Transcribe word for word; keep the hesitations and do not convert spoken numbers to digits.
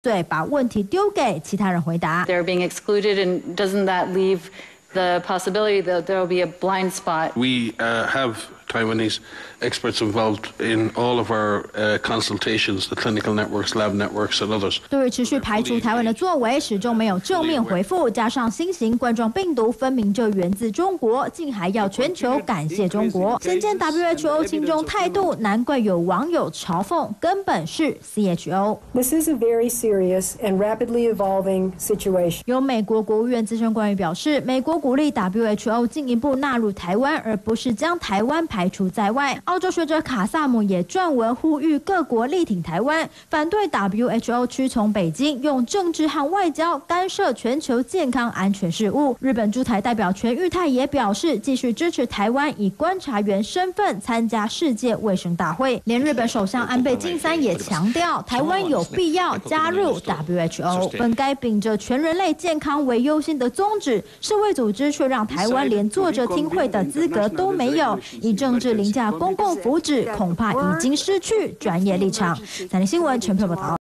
罪，把问题丢给其他人回答。 They're being excluded, and doesn't that leave the possibility that there will be a blind spot? We uh, have Taiwanese experts involved in all of our uh, consultations, the clinical networks, lab networks, and others. 对于持续排除台湾的作为，始终没有正面回复。加上新型冠状病毒分明就源自中国，竟还要全球感谢中国。先见 W H O 亲中态度，难怪有网友嘲讽，根本是 C H O。 This is a very serious and rapidly evolving situation. 有美国国务院资深官员表示，美国鼓励 W H O 进一步纳入台湾，而不是将台湾排除在外。澳洲学者卡萨姆也撰文呼吁各国力挺台湾，反对 W H O 屈从北京，用政治和外交干涉全球健康安全事务。日本驻台代表全玉泰也表示，继续支持台湾以观察员身份参加世界卫生大会。连日本首相安倍晋三也强调，台湾有必要加入 W H O， 本该秉着全人类健康为优先的宗旨，世卫组织却让台湾连坐着听会的资格都没有，以政治凌驾公共福祉，恐怕已经失去专业立场。三立新闻全票报道。